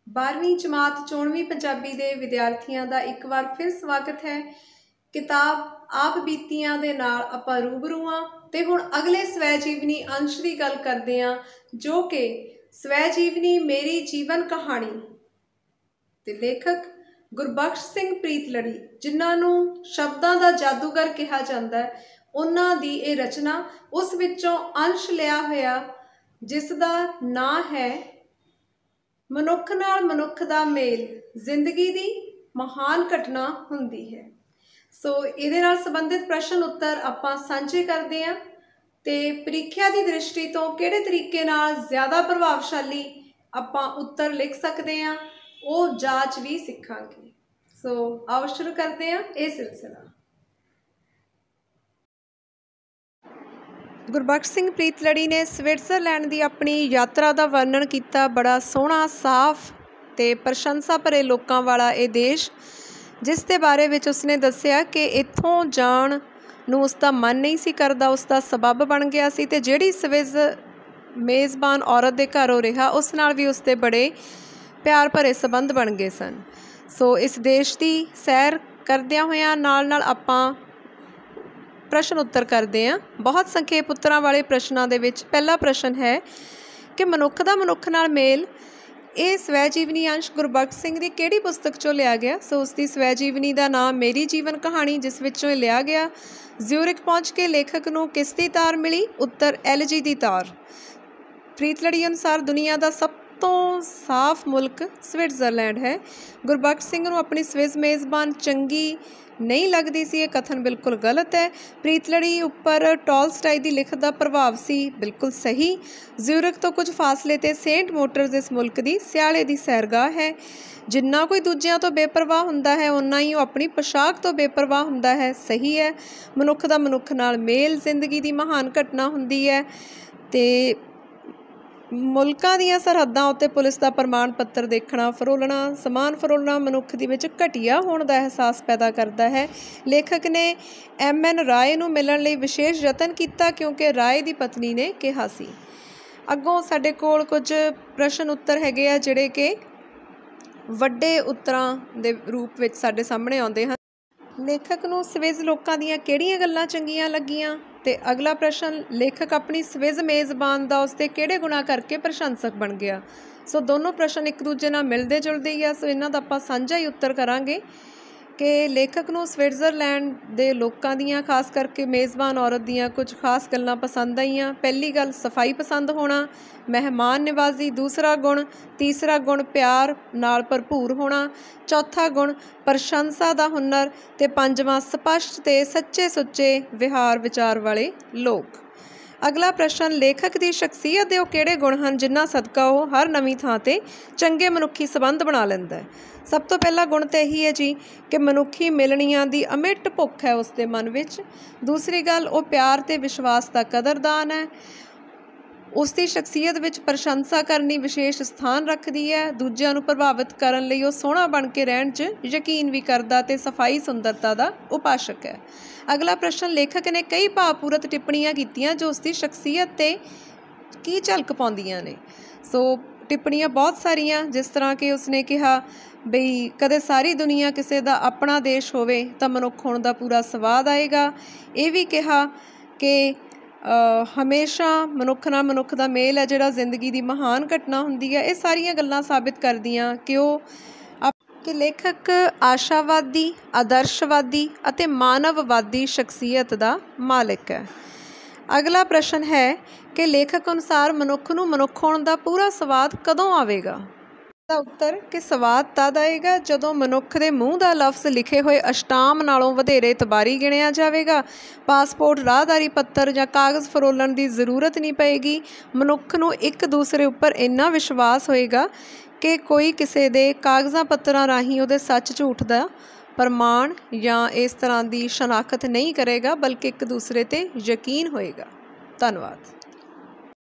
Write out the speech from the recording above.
12ਵੀਂ ਜਮਾਤ 24ਵੀਂ ਪੰਜਾਬੀ ਦੇ ਵਿਦਿਆਰਥੀਆਂ ਦਾ ਇੱਕ ਵਾਰ ਫਿਰ ਸਵਾਗਤ ਹੈ। ਕਿਤਾਬ ਆਪ ਬੀਤੀਆਂ ਦੇ ਨਾਲ ਆਪਾਂ ਰੂਬਰੂ ਹਾਂ ਤੇ ਹੁਣ ਅਗਲੇ ਸਵੈ ਜੀਵਨੀ ਅੰਸ਼ ਦੀ ਗੱਲ ਕਰਦੇ ਹਾਂ, ਜੋ ਕਿ ਸਵੈ ਜੀਵਨੀ ਮੇਰੀ ਜੀਵਨ ਕਹਾਣੀ ਤੇ ਲੇਖਕ ਗੁਰਬਖਸ਼ ਸਿੰਘ ਪ੍ਰੀਤਲੜੀ, ਜਿਨ੍ਹਾਂ ਨੂੰ ਸ਼ਬਦਾਂ ਦਾ ਜਾਦੂਗਰ ਕਿਹਾ ਜਾਂਦਾ ਹੈ, ਉਹਨਾਂ ਦੀ ਇਹ ਰਚਨਾ ਉਸ ਵਿੱਚੋਂ ਅੰਸ਼ ਲਿਆ ਹੋਇਆ, ਜਿਸ ਦਾ ਨਾਂ ਹੈ ਮਨੁੱਖ ਨਾਲ ਮਨੁੱਖ ਦਾ ਮੇਲ, ਜ਼ਿੰਦਗੀ ਦੀ ਮਹਾਨ ਘਟਨਾ ਹੁੰਦੀ ਹੈ। ਸੋ ਇਹਦੇ ਨਾਲ ਸੰਬੰਧਿਤ ਪ੍ਰਸ਼ਨ ਉੱਤਰ ਆਪਾਂ ਸਾਂਝੇ ਕਰਦੇ ਹਾਂ ਤੇ ਪ੍ਰੀਖਿਆ ਦੀ ਦ੍ਰਿਸ਼ਟੀ ਤੋਂ ਕਿਹੜੇ ਤਰੀਕੇ ਨਾਲ ਜ਼ਿਆਦਾ ਪ੍ਰਭਾਵਸ਼ਾਲੀ ਆਪਾਂ ਉੱਤਰ ਲਿਖ ਸਕਦੇ ਹਾਂ, ਉਹ ਜਾਂਚ ਵੀ ਸਿੱਖਾਂਗੇ। ਸੋ ਆਓ ਸ਼ੁਰੂ ਕਰਦੇ ਹਾਂ ਇਹ ਸਿਲਸਿਲਾ। ਗੁਰਬਖਸ਼ ਸਿੰਘ ਪ੍ਰੀਤਲੜੀ ਨੇ ਸਵਿਟਜ਼ਰਲੈਂਡ ਦੀ ਆਪਣੀ ਯਾਤਰਾ ਦਾ ਵਰਣਨ ਕੀਤਾ। ਬੜਾ ਸੋਹਣਾ, ਸਾਫ਼ ਤੇ ਪ੍ਰਸ਼ੰਸਾ ਭਰੇ ਲੋਕਾਂ ਵਾਲਾ ਇਹ ਦੇਸ਼, ਜਿਸ ਦੇ ਬਾਰੇ ਵਿੱਚ ਉਸਨੇ ਦੱਸਿਆ ਕਿ ਇੱਥੋਂ ਜਾਣ ਨੂੰ ਉਸਦਾ ਮਨ ਨਹੀਂ ਸੀ ਕਰਦਾ, ਉਸਦਾ ਸਬੱਬ ਬਣ ਗਿਆ ਸੀ ਤੇ ਜਿਹੜੀ ਸਵਿਜ਼ ਮੇਜ਼ਬਾਨ ਔਰਤ ਦੇ ਘਰ ਉਹ ਰਿਹਾ, ਉਸ ਨਾਲ ਵੀ ਉਸਦੇ ਬੜੇ ਪਿਆਰ ਭਰੇ ਸੰਬੰਧ ਬਣ ਗਏ ਸਨ। ਸੋ ਇਸ ਦੇਸ਼ ਦੀ ਸੈਰ ਕਰਦਿਆਂ ਹੋਇਆਂ ਨਾਲ ਨਾਲ ਆਪਾਂ ਪ੍ਰਸ਼ਨ ਉੱਤਰ ਕਰਦੇ ਹਾਂ। ਬਹੁਤ ਸੰਖੇਪ ਉੱਤਰਾਂ ਵਾਲੇ ਪ੍ਰਸ਼ਨਾਂ ਦੇ ਵਿੱਚ ਪਹਿਲਾ ਪ੍ਰਸ਼ਨ ਹੈ ਕਿ ਮਨੁੱਖ ਦਾ ਮਨੁੱਖ ਨਾਲ ਮੇਲ, ਇਹ ਸਵੈ ਜੀਵਨੀ ਅੰਸ਼ ਗੁਰਬਖਸ਼ ਸਿੰਘ ਦੀ ਕਿਹੜੀ ਪੁਸਤਕ 'ਚੋਂ ਲਿਆ ਗਿਆ? ਸੋ ਉਸ ਦੀ ਸਵੈ ਜੀਵਨੀ ਦਾ ਨਾਮ ਮੇਰੀ ਜੀਵਨ ਕਹਾਣੀ, ਜਿਸ ਵਿੱਚੋਂ ਇਹ ਲਿਆ ਗਿਆ। ਜ਼ਿਊਰਿਖ ਪਹੁੰਚ ਕੇ ਲੇਖਕ ਨੂੰ ਕਿਸ ਦੀ ਤਾਰ ਮਿਲੀ? ਉੱਤਰ ਐਲਜੀ ਦੀ ਤਾਰ। ਪ੍ਰੀਤਲੜੀ ਅਨੁਸਾਰ ਦੁਨੀਆ ਦਾ ਸਭ ਤੋਂ ਸਾਫ਼ ਮੁਲਕ ਸਵਿਟਜ਼ਰਲੈਂਡ ਹੈ। ਗੁਰਬਖਸ਼ ਸਿੰਘ ਨੂੰ ਆਪਣੀ ਸਵਿਜ਼ ਮੇਜ਼ਬਾਨ ਚੰਗੀ ਨਹੀਂ ਲੱਗਦੀ ਸੀ, ਇਹ ਕਥਨ ਬਿਲਕੁਲ ਗਲਤ ਹੈ। ਪ੍ਰੀਤਲੜੀ ਉੱਪਰ ਟੋਲਸਟਾਈ ਦੀ ਲਿਖਤ ਦਾ ਪ੍ਰਭਾਵ ਸੀ, ਬਿਲਕੁਲ ਸਹੀ। ਜ਼ਿਊਰਿਖ ਤੋਂ ਕੁਝ ਫਾਸਲੇ 'ਤੇ ਸੇਂਟ ਮੋਟਰਜ਼ ਇਸ ਮੁਲਕ ਦੀ ਸਿਆਲੇ ਦੀ ਸੈਰਗਾਹ ਹੈ। ਜਿੰਨਾ ਕੋਈ ਦੂਜਿਆਂ ਤੋਂ ਬੇਪਰਵਾਹ ਹੁੰਦਾ ਹੈ, ਓਨਾ ਹੀ ਉਹ ਆਪਣੀ ਪੋਸ਼ਾਕ ਤੋਂ ਬੇਪਰਵਾਹ ਹੁੰਦਾ ਹੈ, ਸਹੀ ਹੈ। ਮਨੁੱਖ ਦਾ ਮਨੁੱਖ ਨਾਲ ਮੇਲ ਜ਼ਿੰਦਗੀ ਦੀ ਮਹਾਨ ਘਟਨਾ ਹੁੰਦੀ ਹੈ ਤੇ ਮੁਲਕਾਂ ਦੀਆਂ ਸਰਹੱਦਾਂ ਉੱਤੇ ਪੁਲਿਸ ਦਾ ਪ੍ਰਮਾਣ ਪੱਤਰ ਦੇਖਣਾ, ਫਰੋਲਣਾ, ਸਮਾਨ ਫਰੋਲਣਾ ਮਨੁੱਖ ਦੇ ਵਿੱਚ ਘਟੀਆ ਹੋਣ ਦਾ ਅਹਿਸਾਸ ਪੈਦਾ ਕਰਦਾ ਹੈ। ਲੇਖਕ ਨੇ MN ਰਾਏ ਨੂੰ ਮਿਲਣ ਲਈ ਵਿਸ਼ੇਸ਼ ਯਤਨ ਕੀਤਾ ਕਿਉਂਕਿ ਰਾਏ ਦੀ ਪਤਨੀ ਨੇ ਕਿਹਾ ਸੀ। ਅੱਗੋਂ ਸਾਡੇ ਕੋਲ ਕੁਝ ਪ੍ਰਸ਼ਨ ਉੱਤਰ ਹੈਗੇ ਆ ਜਿਹੜੇ ਕਿ ਵੱਡੇ ਉੱਤਰਾਂ ਦੇ ਰੂਪ ਵਿੱਚ ਸਾਡੇ ਸਾਹਮਣੇ ਆਉਂਦੇ ਹਨ। ਲੇਖਕ ਨੂੰ ਸਵਿਜ਼ ਲੋਕਾਂ ਦੀਆਂ ਕਿਹੜੀਆਂ ਗੱਲਾਂ ਚੰਗੀਆਂ ਲੱਗੀਆਂ? ਤੇ ਅਗਲਾ ਪ੍ਰਸ਼ਨ, ਲੇਖਕ ਆਪਣੀ ਸਵਿਜ਼ ਮੇਜ਼ਬਾਨ ਦਾ ਉਸਦੇ ਕਿਹੜੇ ਗੁਣਾਂ ਕਰਕੇ ਪ੍ਰਸ਼ੰਸਕ ਬਣ ਗਿਆ? ਸੋ ਦੋਨੋਂ ਪ੍ਰਸ਼ਨ ਇੱਕ ਦੂਜੇ ਨਾਲ ਮਿਲਦੇ ਜੁਲਦੇ ਹੀ ਆ, ਸੋ ਇਹਨਾਂ ਦਾ ਆਪਾਂ ਸਾਂਝਾ ਹੀ ਉੱਤਰ ਕਰਾਂਗੇ ਕਿ ਲੇਖਕ ਨੂੰ ਸਵਿਟਜ਼ਰਲੈਂਡ ਦੇ ਲੋਕਾਂ ਦੀਆਂ, ਖਾਸ ਕਰਕੇ ਮੇਜ਼ਬਾਨ ਔਰਤ ਦੀਆਂ ਕੁਝ ਖਾਸ ਗੱਲਾਂ ਪਸੰਦ ਆਈਆਂ। ਪਹਿਲੀ ਗੱਲ, ਸਫਾਈ ਪਸੰਦ ਹੋਣਾ, ਮਹਿਮਾਨ ਨਿਵਾਜ਼ੀ। ਦੂਸਰਾ ਗੁਣ, ਤੀਸਰਾ ਗੁਣ ਪਿਆਰ ਨਾਲ ਭਰਪੂਰ ਹੋਣਾ। ਚੌਥਾ ਗੁਣ, ਪ੍ਰਸ਼ੰਸਾ ਦਾ ਹੁਨਰ। ਤੇ ਪੰਜਵਾਂ, ਸਪਸ਼ਟ ਤੇ ਸੱਚੇ ਸੁੱਚੇ ਵਿਹਾਰ ਵਿਚਾਰ ਵਾਲੇ ਲੋਕ। ਅਗਲਾ ਪ੍ਰਸ਼ਨ, ਲੇਖਕ ਦੀ ਸ਼ਖਸੀਅਤ ਦੇ ਉਹ ਕਿਹੜੇ ਗੁਣ ਹਨ ਜਿਨ੍ਹਾਂ ਸਦਕਾ ਉਹ ਹਰ ਨਵੀਂ ਥਾਂ 'ਤੇ ਚੰਗੇ ਮਨੁੱਖੀ ਸੰਬੰਧ ਬਣਾ ਲੈਂਦਾ ਹੈ? ਸਭ ਤੋਂ ਪਹਿਲਾ ਗੁਣ ਤਾਂ ਇਹੀ ਹੈ ਜੀ ਕਿ ਮਨੁੱਖੀ ਮਿਲਣੀਆਂ ਦੀ ਅਮਿੱਟ ਭੁੱਖ ਹੈ ਉਸ ਦੇ ਮਨ ਵਿੱਚ। ਦੂਸਰੀ ਗੱਲ, ਉਹ ਪਿਆਰ ਤੇ ਵਿਸ਼ਵਾਸ ਦਾ ਕਦਰਦਾਨ ਹੈ। ਉਸ ਦੀ ਸ਼ਖਸੀਅਤ ਵਿੱਚ ਪ੍ਰਸ਼ੰਸਾ ਕਰਨੀ ਵਿਸ਼ੇਸ਼ ਸਥਾਨ ਰੱਖਦੀ ਹੈ। ਦੂਜਿਆਂ ਨੂੰ ਪ੍ਰਭਾਵਿਤ ਕਰਨ ਲਈ ਉਹ ਸੋਹਣਾ ਬਣ ਕੇ ਰਹਿਣ 'ਚ ਯਕੀਨ ਵੀ ਕਰਦਾ ਤੇ ਸਫਾਈ ਸੁੰਦਰਤਾ ਦਾ ਉਪਾਸ਼ਕ ਹੈ। ਅਗਲਾ ਪ੍ਰਸ਼ਨ, ਲੇਖਕ ਨੇ ਕਈ ਭਾਵਪੂਰਤ ਟਿੱਪਣੀਆਂ ਕੀਤੀਆਂ ਜੋ ਉਸ ਦੀ ਸ਼ਖਸੀਅਤ 'ਤੇ ਕੀ ਝਲਕ ਪਾਉਂਦੀਆਂ ਨੇ? ਸੋ ਟਿੱਪਣੀਆਂ ਬਹੁਤ ਸਾਰੀਆਂ, ਜਿਸ ਤਰ੍ਹਾਂ ਕਿ ਉਸਨੇ ਕਿਹਾ ਬਈ ਕਦੇ ਸਾਰੀ ਦੁਨੀਆ ਕਿਸੇ ਦਾ ਆਪਣਾ ਦੇਸ਼ ਹੋਵੇ ਤਾਂ ਮਨੁੱਖ ਹੋਣ ਦਾ ਪੂਰਾ ਸਵਾਦ ਆਏਗਾ। ਇਹ ਵੀ ਕਿਹਾ ਕਿ ਹਮੇਸ਼ਾ ਮਨੁੱਖ ਨਾਲ ਮਨੁੱਖ ਦਾ ਮੇਲ ਹੈ ਜਿਹੜਾ ਜ਼ਿੰਦਗੀ ਦੀ ਮਹਾਨ ਘਟਨਾ ਹੁੰਦੀ ਹੈ। ਇਹ ਸਾਰੀਆਂ ਗੱਲਾਂ ਸਾਬਿਤ ਕਰਦੀਆਂ ਕਿ ਲੇਖਕ ਆਸ਼ਾਵਾਦੀ, ਆਦਰਸ਼ਵਾਦੀ ਅਤੇ ਮਾਨਵਵਾਦੀ ਸ਼ਖਸੀਅਤ ਦਾ ਮਾਲਿਕ ਹੈ। ਅਗਲਾ ਪ੍ਰਸ਼ਨ ਹੈ ਕਿ ਲੇਖਕ ਅਨੁਸਾਰ ਮਨੁੱਖ ਨੂੰ ਮਨੁੱਖ ਹੋਣ ਦਾ ਪੂਰਾ ਸਵਾਦ ਕਦੋਂ ਆਵੇਗਾ? ਦਾ ਉੱਤਰ ਕਿ ਸਵਾਦ ਤਦ ਆਏਗਾ ਜਦੋਂ ਮਨੁੱਖ ਦੇ ਮੂੰਹ ਦਾ ਲਫ਼ਜ਼ ਲਿਖੇ ਹੋਏ ਅਸ਼ਟਾਮ ਨਾਲੋਂ ਵਧੇਰੇ ਇਤਬਾਰੀ ਗਿਣਿਆ ਜਾਵੇਗਾ। ਪਾਸਪੋਰਟ, ਰਾਹਦਾਰੀ ਪੱਤਰ ਜਾਂ ਕਾਗਜ਼ ਫਰੋਲਣ ਦੀ ਜ਼ਰੂਰਤ ਨਹੀਂ ਪਏਗੀ। ਮਨੁੱਖ ਨੂੰ ਇੱਕ ਦੂਸਰੇ ਉੱਪਰ ਇੰਨਾ ਵਿਸ਼ਵਾਸ ਹੋਏਗਾ ਕਿ ਕੋਈ ਕਿਸੇ ਦੇ ਕਾਗਜ਼ਾਂ ਪੱਤਰਾਂ ਰਾਹੀਂ ਉਹਦੇ ਸੱਚ ਝੂਠ ਦਾ ਪ੍ਰਮਾਣ ਜਾਂ ਇਸ ਤਰ੍ਹਾਂ ਦੀ ਸ਼ਨਾਖਤ ਨਹੀਂ ਕਰੇਗਾ, ਬਲਕਿ ਇੱਕ ਦੂਸਰੇ 'ਤੇ ਯਕੀਨ ਹੋਏਗਾ। ਧੰਨਵਾਦ।